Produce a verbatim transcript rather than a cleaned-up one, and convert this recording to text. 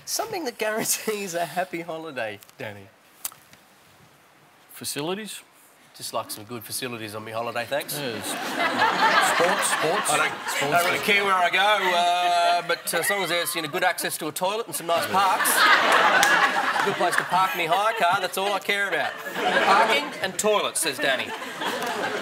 Something that guarantees a happy holiday, Danny. Facilities? Just like some good facilities on my holiday, thanks. Yes. Sports, sports. I don't, sports. don't really care where I go, uh, but as long as there's you know, good access to a toilet and some nice parks, a good place to park my hire car, that's all I care about. Parking and toilets, says Danny.